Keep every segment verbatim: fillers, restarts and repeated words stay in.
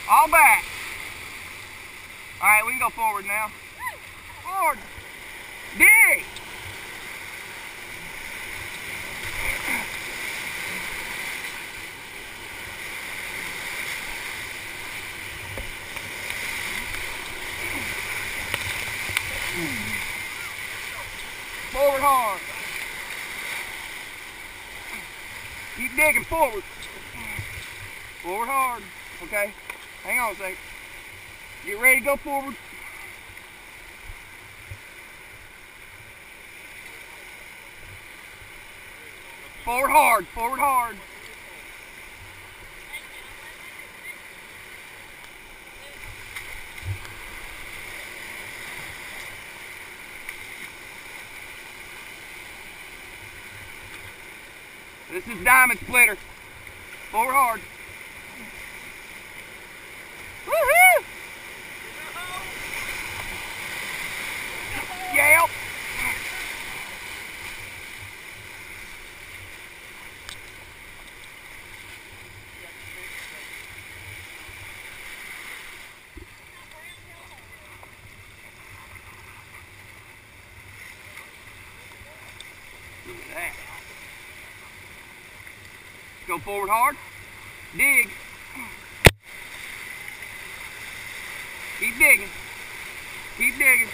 All back. All right, we can go forward now. Forward. Dig. Forward hard. Keep digging forward. Forward hard. Okay. Hang on a second. Get ready to go forward. Forward hard. Forward hard. This is diamond splitter. Forward hard. Woohoo! Yep. Look at that. Go forward hard. Dig. Keep digging. Keep digging.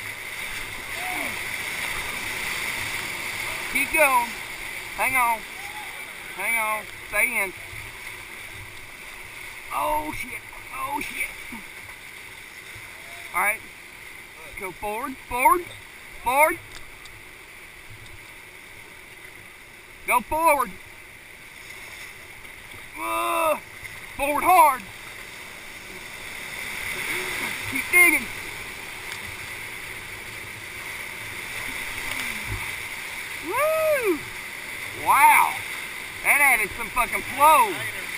Keep going. Hang on. Hang on. Stay in. Oh shit. Oh shit. Alright. Go forward. Forward. Forward. Go forward. Uh, forward hard. Keep digging. Woo! Wow. That added some fucking flow.